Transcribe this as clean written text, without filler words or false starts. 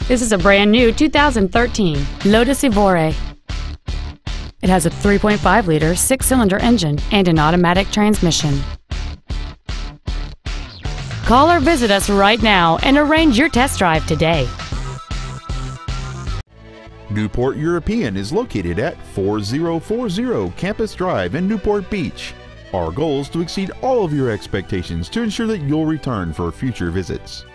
This is a brand new 2013 Lotus Evora. It has a 3.5-liter six-cylinder engine and an automatic transmission. Call or visit us right now and arrange your test drive today. Newport European is located at 4040 Campus Drive in Newport Beach. Our goal is to exceed all of your expectations to ensure that you'll return for future visits.